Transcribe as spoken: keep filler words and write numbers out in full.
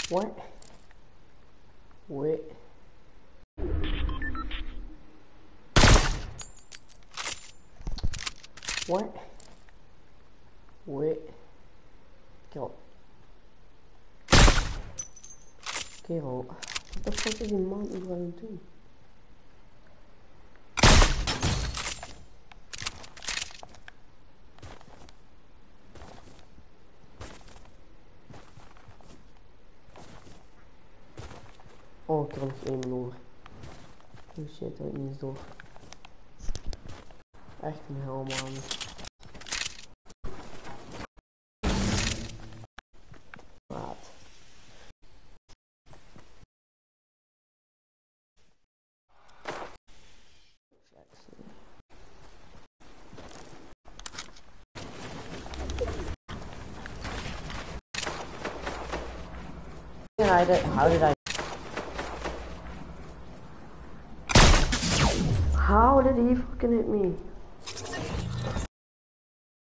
What? Wait. What? Wait. Go. Okay, well, what the fuck is the mountain going to do? Oh, ik kan nog één over. Oh shit, dat is niet eens door. Echt een hel, man. Maat. I did, how did I? How did he fucking hit me?